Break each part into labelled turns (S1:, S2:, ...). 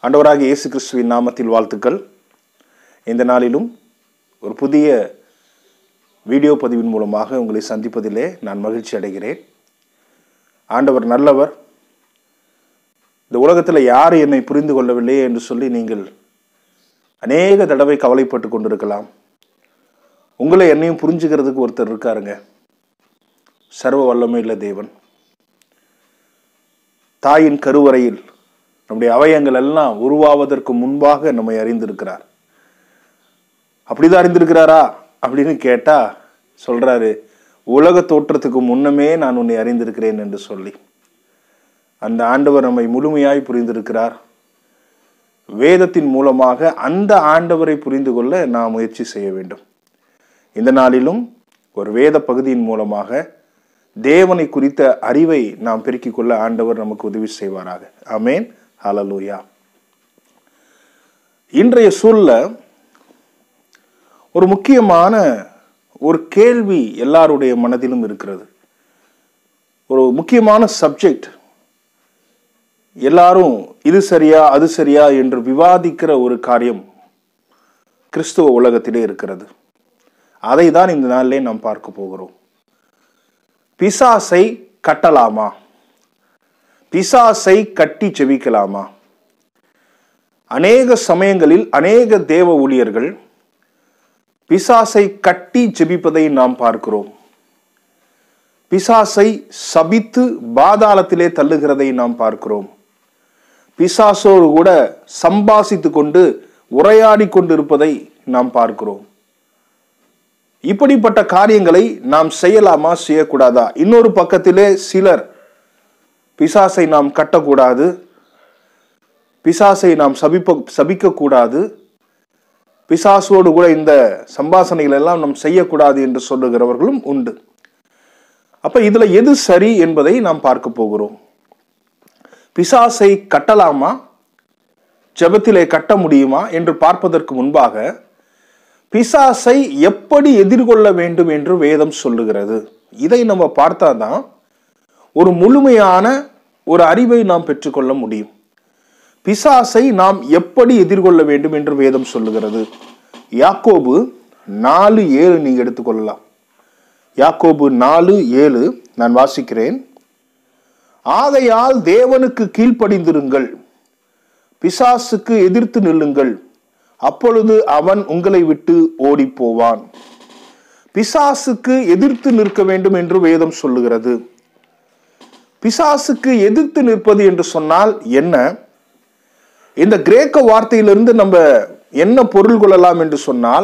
S1: ஆண்டவராகிய இயேசு கிறிஸ்துவின் நாமத்தில் வாழ்த்துக்கள். இந்த நாளிலும் ஒரு புதிய வீடியோ பதிவின் மூலமாக உங்களை சந்திப்பதிலே நான் மகிழ்ச்சி அடைகிறேன். ஆண்டவர் நல்லவர். இந்த உலகத்தில் யார் என்னை புரிந்து கொள்ளவில்லையே என்று சொல்லி நீங்கள் அநேக தடவை கவலைப்பட்டு கொண்டிருக்கலாம். உங்களை என்னையும் புரிஞ்சுக்கிறதுக்கு ஒருத்தர் இருக்காருங்க. சர்வ வல்லமையுள்ள தேவன். தாயின் கருவறையில் நம்முடைய அவயங்கள் எல்லாம் உருவாவதற்கு முன்பாக நம்மை அறிந்திருக்கிறார். அப்படிதான் அறிந்திருக்கிறாரா அப்படின்னு கேட்டா சொல்றாரு, உலக தோற்றத்துக்கு முன்னமே நான் உன்னை அறிந்திருக்கிறேன் என்று சொல்லி. அந்த ஆண்டவர் நம்மை முழுமையாய் புரிந்திருக்கிறார். வேதத்தின் மூலமாக அந்த ஆண்டவரை புரிந்து கொள்ள நாம் முயற்சி செய்ய வேண்டும். இந்த நாளிலும் ஒரு வேத பகுதியின் மூலமாக தேவனை குறித்த அறிவை நாம் பெருக்கிக் கொள்ள ஆண்டவர் நமக்கு உதவி செய்வாராக. ஆமேன். ஹல்லேலூயா. இன்றைய சூழல்ல ஒரு முக்கியமான ஒரு கேள்வி எல்லாருடைய மனதிலும் இருக்கிறது. ஒரு முக்கியமான சப்ஜெக்ட். எல்லாரும் இது சரியா அது சரியா என்று விவாதிக்கிற ஒரு காரியம் கிறிஸ்துவ உலகத்திலே இருக்கிறது. அதை தான் இந்த நாளிலே நாம் பார்க்க போகிறோம். பிசாசை கட்டலாமா? பிசாசை கட்டி ஜெபிக்கலாமா? அநேக சமயங்களில் அநேக தேவ ஊழியர்கள் பிசாசை கட்டி ஜெபிப்பதை நாம் பார்க்கிறோம். பிசாசை சபித்து பாதாளத்திலே தள்ளுகிறதை நாம் பார்க்கிறோம். பிசாசோடு கூட சம்பாசித்து கொண்டு உரையாடி கொண்டிருப்பதை நாம் பார்க்கிறோம். இப்படிப்பட்ட காரியங்களை நாம் செய்யலாமா, செய்யக்கூடாதா? இன்னொரு பக்கத்திலே சிலர் பிசாசை நாம் கட்டக்கூடாது, பிசாசை நாம் சபிக்க கூடாது, பிசாசோடு கூட இந்த சம்பாசனைகள் எல்லாம் நாம் செய்யக்கூடாது என்று சொல்லுகிறவர்களும் உண்டு. அப்ப இதுல எது சரி என்பதை நாம் பார்க்க போகிறோம். பிசாசை கட்டலாமா, ஜெபத்திலே கட்ட முடியுமா என்று பார்ப்பதற்கு முன்பாக பிசாசை எப்படி எதிர்கொள்ள வேண்டும் என்று வேதம் சொல்லுகிறது. இதை நம்ம பார்த்தாதான் ஒரு முழுமையான ஒரு அறிவை நாம் பெற்றுக்கொள்ள முடியும். பிசாசை நாம் எப்படி எதிர்கொள்ள வேண்டும் என்று வேதம் சொல்லுகிறது. யாக்கோபு 4:7 நீங்க எடுத்துக்கொள்ளலாம். யாக்கோபு 4:7 நான் வாசிக்கிறேன். ஆகையால் தேவனுக்கு கீழ்ப்படிந்திருங்கள், பிசாசுக்கு எதிர்த்து நில்லுங்கள், அப்பொழுது அவன் உங்களை விட்டு ஓடி போவான். பிசாசுக்கு எதிர்த்து நிற்க வேண்டும் என்று வேதம் சொல்லுகிறது. பிசாசுக்கு எதிர்த்து நிற்பது என்று சொன்னால் என்ன? இந்த கிரேக்க வார்த்தையிலிருந்து நம்ம என்ன பொருள் கொள்ளலாம் என்று சொன்னால்,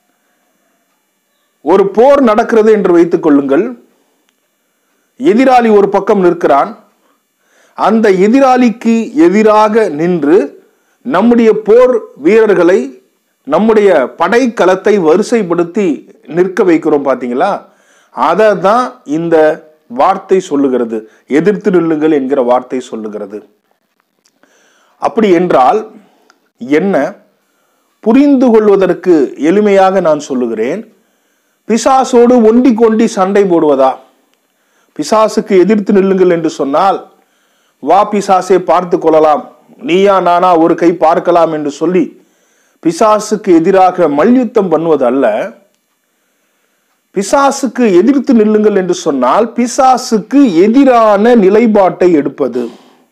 S1: ஒரு போர் நடக்கிறது என்று வைத்துக் கொள்ளுங்கள். எதிராளி ஒரு பக்கம் நிற்கிறான். அந்த எதிராளிக்கு எதிராக நின்று நம்முடைய போர் வீரர்களை, நம்முடைய படைக்கலத்தை வரிசைப்படுத்தி நிற்க வைக்கிறோம். பாத்தீங்களா? அதை தான் இந்த வார்த்தை சொல்லுகிறது. எதிர்த்து நில்லுங்கள் என்கிற வார்த்தை சொல்லுகிறது. அப்படி என்றால் என்ன? புரிந்து கொள்வதற்கு எளிமையாக நான் சொல்லுகிறேன். பிசாசோடு ஒண்டி கொண்டி சண்டை போடுவதா? பிசாசுக்கு எதிர்த்து நில்லுங்கள் என்று சொன்னால், வா பிசாசை பார்த்து கொள்ளலாம், நீயா நானா ஒரு கை பார்க்கலாம் என்று சொல்லி பிசாசுக்கு எதிராக மல்யுத்தம் பண்ணுவது அல்ல. பிசாசுக்கு எதிர்த்து நில்லுங்கள் என்று சொன்னால் பிசாசுக்கு எதிரான நிலைப்பாட்டை எடுப்பது.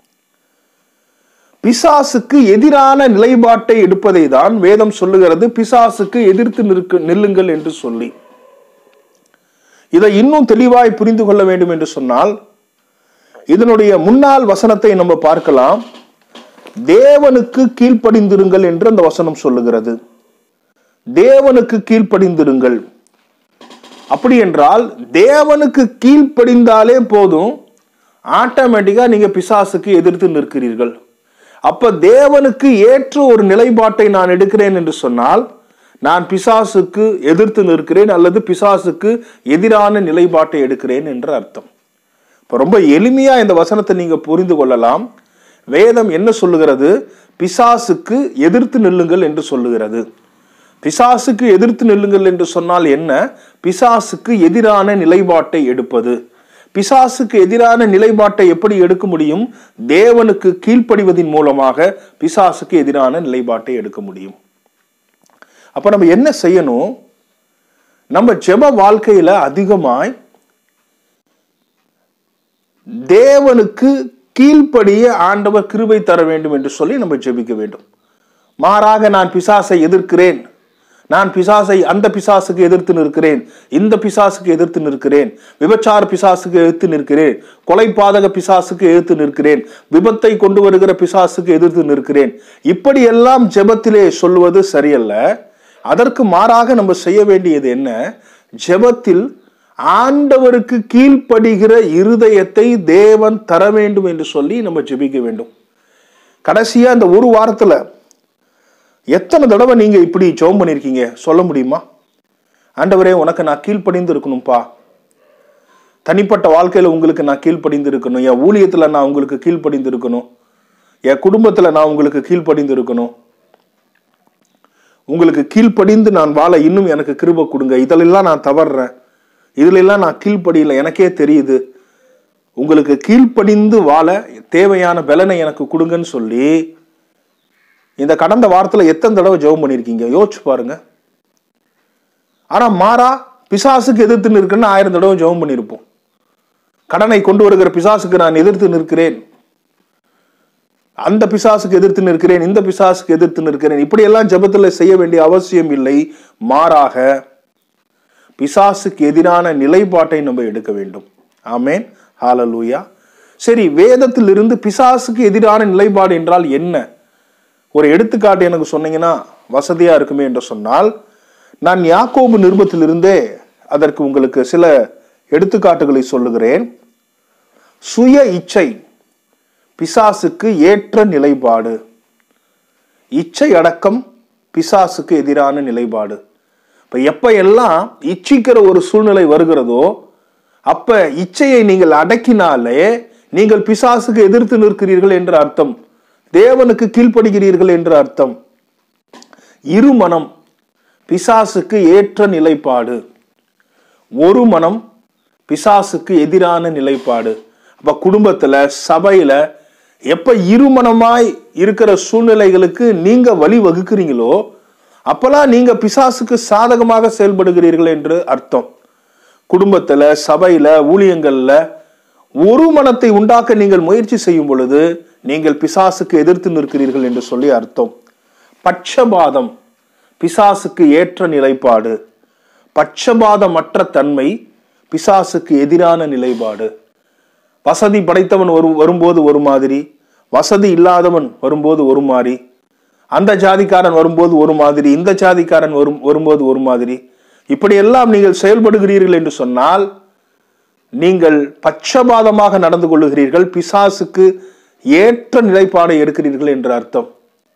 S1: பிசாசுக்கு எதிரான நிலைப்பாட்டை எடுப்பதை தான் வேதம் சொல்லுகிறது, பிசாசுக்கு எதிர்த்து நில்லுங்கள் என்று சொல்லி. இதை இன்னும் தெளிவாய் புரிந்து கொள்ள வேண்டும் என்று சொன்னால் இதனுடைய முன்னாள் வசனத்தை நம்ம பார்க்கலாம். தேவனுக்கு கீழ்ப்படிந்திருங்கள் என்று அந்த வசனம் சொல்லுகிறது. தேவனுக்கு கீழ்ப்படிந்திருங்கள். அப்படி என்றால் தேவனுக்கு கீழ்ப்படிந்தாலே போதும், ஆட்டோமேட்டிக்கா நீங்க பிசாசுக்கு எதிர்த்து நிற்கிறீர்கள். அப்ப தேவனுக்கு ஏற்ற ஒரு நிலைப்பாட்டை நான் எடுக்கிறேன் என்று சொன்னால் நான் பிசாசுக்கு எதிர்த்து நிற்கிறேன் அல்லது பிசாசுக்கு எதிரான நிலைப்பாட்டை எடுக்கிறேன் என்று அர்த்தம். இப்ப ரொம்ப எளிமையா இந்த வசனத்தை நீங்க புரிந்து கொள்ளலாம். வேதம் என்ன சொல்லுகிறது? பிசாசுக்கு எதிர்த்து நில்லுங்கள் என்று சொல்லுகிறது. பிசாசுக்கு எதிர்த்து நில்லுங்கள் என்று சொன்னால் என்ன? பிசாசுக்கு எதிரான நிலைப்பாட்டை எடுப்பது. பிசாசுக்கு எதிரான நிலைப்பாட்டை எப்படி எடுக்க முடியும்? தேவனுக்கு கீழ்ப்படிவதின் மூலமாக பிசாசுக்கு எதிரான நிலைப்பாட்டை எடுக்க முடியும். அப்ப நம்ம என்ன செய்யணும்? நம்ம ஜெப வாழ்க்கையில அதிகமாய் தேவனுக்கு கீழ்ப்படிய ஆண்டவர் கிருபை தர வேண்டும் என்று சொல்லி நம்ம ஜெபிக்க வேண்டும். மாறாக நான் பிசாசை எதிர்க்கிறேன், நான் பிசாசை அந்த பிசாசுக்கு எதிர்த்து நிற்கிறேன், இந்த பிசாசுக்கு எதிர்த்து நிற்கிறேன், விபச்சார பிசாசுக்கு எதிர்த்து நிற்கிறேன், கொலைபாதக பிசாசுக்கு எதிர்த்து நிற்கிறேன், விபத்தை கொண்டு வருகிற பிசாசுக்கு எதிர்த்து நிற்கிறேன், இப்படியெல்லாம் ஜெபத்திலே சொல்லுவது சரியல்ல. அதற்கு மாறாக நம்ம செய்ய வேண்டியது என்ன? ஜெபத்தில் ஆண்டவருக்கு கீழ்ப்படுகிற இருதயத்தை தேவன் தர வேண்டும் என்று சொல்லி நம்ம ஜெபிக்க வேண்டும். கடைசியா இந்த ஒரு வாரத்துல எத்தனை தடவை நீங்க இப்படி ஜெபம் பண்ணிருக்கீங்க சொல்ல முடியுமா? ஆண்டவரே, உனக்கு நான் கீழ்ப்படிந்து இருக்கணும்பா. தனிப்பட்ட வாழ்க்கையில உங்களுக்கு நான் கீழ்ப்படிந்து இருக்கணும், என் ஊழியத்துல நான் உங்களுக்கு கீழ்ப்படிந்து இருக்கணும், என் குடும்பத்துல நான் உங்களுக்கு கீழ்ப்படிந்து இருக்கணும், உங்களுக்கு கீழ்ப்படிந்து நான் வாழ இன்னும் எனக்கு கிருபை கொடுங்க, இதிலெல்லாம் நான் தவறுறேன், இதுல எல்லாம் நான் கீழ்ப்படியில, எனக்கே தெரியுது, உங்களுக்கு கீழ்ப்படிந்து வாழ தேவையான பலனை எனக்கு கொடுங்கன்னு சொல்லி இந்த கடந்த வாரத்துல எத்தனை தடவை ஜெபம் பண்ணிருக்கீங்க யோசிச்சு பாருங்க. ஆனா மாறா பிசாசுக்கு எதிர்த்து நிற்கிறேன்னு 1000 தடவை ஜெபம் பண்ணிருப்போம். கடனை கொண்டு வருகிற பிசாசுக்கு நான் எதிர்த்து நிற்கிறேன், அந்த பிசாசுக்கு எதிர்த்து நிற்கிறேன், இந்த பிசாசுக்கு எதிர்த்து நிற்கிறேன், இப்படி எல்லாம் ஜெபத்துல செய்ய வேண்டிய அவசியம் இல்லை. மாறாக பிசாசுக்கு எதிரான நிலைப்பாட்டை நம்ம எடுக்க வேண்டும். ஆமென், ஹல்லேலூயா. சரி, வேதத்திலிருந்து பிசாசுக்கு எதிரான நிலைப்பாடு என்றால் என்ன? ஒரு எடுத்துக்காட்டு எனக்கு சொன்னீங்கன்னா வசதியா இருக்குமே என்று சொன்னால், நான் யாக்கோபு நிருபத்திலிருந்தே அதற்கு உங்களுக்கு சில எடுத்துக்காட்டுகளை சொல்லுகிறேன். சுய இச்சை பிசாசுக்கு ஏற்ற நிலைப்பாடு, இச்சை அடக்கம் பிசாசுக்கு எதிரான நிலைப்பாடு. இப்ப எப்ப எல்லாம் இச்சிக்கிற ஒரு சூழ்நிலை வருகிறதோ அப்ப இச்சையை நீங்கள் அடக்கினாலே நீங்கள் பிசாசுக்கு எதிர்த்து நிற்கிறீர்கள் என்று அர்த்தம், தேவனுக்கு கீழ்ப்படுகிறீர்கள் என்று அர்த்தம். இருமனம் பிசாசுக்கு ஏற்ற நிலைப்பாடு, ஒரு மனம் பிசாசுக்கு எதிரான நிலைப்பாடு. அப்ப குடும்பத்துல, சபையில எப்ப இருமனமாய் இருக்கிற சூழ்நிலைகளுக்கு நீங்க வழி வகுக்கிறீங்களோ அப்பெல்லாம் நீங்க பிசாசுக்கு சாதகமாக செயல்படுகிறீர்கள் என்று அர்த்தம். குடும்பத்துல, சபையில, ஊழியங்கள்ல ஒரு மனத்தை உண்டாக்க நீங்கள் முயற்சி செய்யும் பொழுது நீங்கள் பிசாசுக்கு எதிர்த்து நிற்கிறீர்கள் என்று சொல்லி அர்த்தம். பட்சபாதம் பிசாசுக்கு ஏற்ற நிலைப்பாடு, பட்சபாதமற்ற தன்மை பிசாசுக்கு எதிரான நிலைப்பாடு. வசதி படைத்தவன் வரும்போது ஒரு மாதிரி, வசதி இல்லாதவன் வரும்போது ஒரு மாதிரி, அந்த ஜாதிக்காரன் வரும்போது ஒரு மாதிரி, இந்த ஜாதிக்காரன் வரும்போது ஒரு மாதிரி, இப்படியெல்லாம் நீங்கள் செயல்படுகிறீர்கள் என்று சொன்னால் நீங்கள் பட்சபாதமாக நடந்து கொள்ளுகிறீர்கள், பிசாசுக்கு ஏற்ற நிலைப்பாடை எடுக்கிறீர்கள் என்று அர்த்தம்.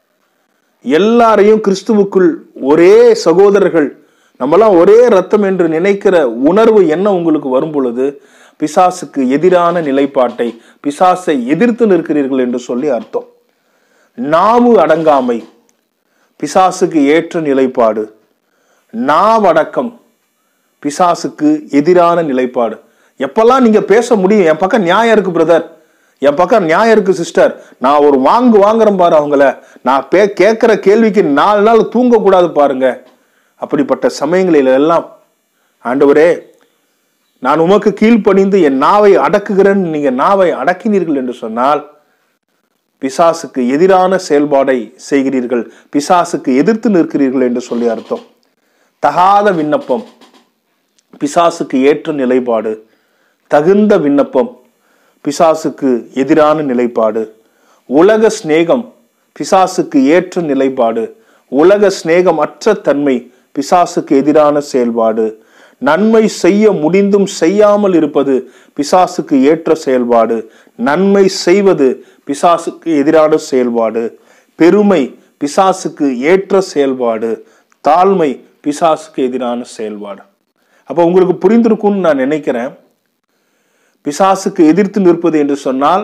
S1: எல்லாரையும் கிறிஸ்துவுக்குள் ஒரே சகோதரர்கள், நம்மளாம் ஒரே ரத்தம் என்று நினைக்கிற உணர்வு என்ன உங்களுக்கு வரும் பொழுது பிசாசுக்கு எதிரான நிலைப்பாட்டை, பிசாசை எதிர்த்து நிற்கிறீர்கள் என்று சொல்லி அர்த்தம். நாவு அடங்காமை பிசாசுக்கு ஏற்ற நிலைப்பாடு, நாவடக்கம் பிசாசுக்கு எதிரான நிலைப்பாடு. எப்பெல்லாம் நீங்க பேச முடியும், என் பக்கம் நியாயம் இருக்கு பிரதர், என் பக்கம் நியாயம் இருக்கு சிஸ்டர், நான் ஒரு வாங்குறேன் பாரு அவங்கள, நான் கேட்கிற கேள்விக்கு 4 நாள் தூங்க கூடாது பாருங்க, அப்படிப்பட்ட சமயங்களில் எல்லாம் ஆண்டவரே நான் உமக்கு கீழ்ப்பணிந்து என் நாவை அடக்குகிறேன், நீங்க நாவை அடக்கினீர்கள் என்று சொன்னால் பிசாசுக்கு எதிரான செயல்பாடை செய்கிறீர்கள், பிசாசுக்கு எதிர்த்து நிற்கிறீர்கள் என்று சொல்லி அர்த்தம். தகாத விண்ணப்பம் பிசாசுக்கு ஏற்ற நிலைப்பாடு, தகுந்த விண்ணப்பம் பிசாசுக்கு எதிரான நிலைப்பாடு. உலக சிநேகம் பிசாசுக்கு ஏற்ற நிலைப்பாடு, உலக சிநேகம் அற்ற தன்மை பிசாசுக்கு எதிரான செயல்பாடு. நன்மை செய்ய முடிந்தும் செய்யாமல் இருப்பது பிசாசுக்கு ஏற்ற செயல்பாடு, நன்மை செய்வது பிசாசுக்கு எதிரான செயல்பாடு. பெருமை பிசாசுக்கு ஏற்ற செயல்பாடு, தாழ்மை பிசாசுக்கு எதிரான செயல்பாடு. அப்ப உங்களுக்கு புரிந்திருக்கும்னு நான் நினைக்கிறேன். பிசாசுக்கு எதிர்த்து நிற்பது என்று சொன்னால்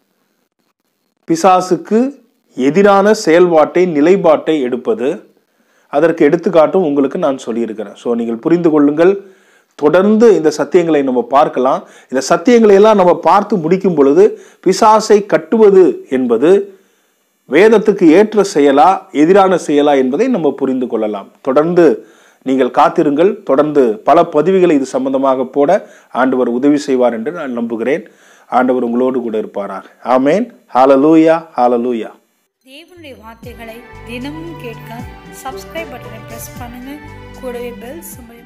S1: பிசாசுக்கு எதிரான செயல்பாட்டை, நிலைப்பாட்டை எடுப்பது. அதற்கு எடுத்துக்காட்டும் உங்களுக்கு நான் சொல்லியிருக்கிறேன். ஸோ நீங்கள் புரிந்து கொள்ளுங்கள். தொடர்ந்து இந்த சத்தியங்களை நம்ம பார்க்கலாம். இந்த சத்தியங்களை எல்லாம் நம்ம பார்த்து முடிக்கும் பொழுது பிசாசை கட்டுவது என்பது வேதத்துக்கு ஏற்ற செயலா எதிரான செயலா என்பதை நம்ம புரிந்து கொள்ளலாம். தொடர்ந்து நீங்கள் காத்திருங்கள். தொடர்ந்து பல பதிவுகளை இது சம்பந்தமாக போட ஆண்டவர் உதவி செய்வார் என்று நான் நம்புகிறேன். ஆண்டவர் உங்களோடு கூட இருப்பாராக. ஆமேன். ஹல்லேலூயா, ஹல்லேலூயா.
S2: தேவனுடைய வார்த்தைகளை தினமும் கேட்க சப்ஸ்கிரைப் பட்டனை பிரஸ் பண்ணுங்க. கூடவே பெல் சிம்பல்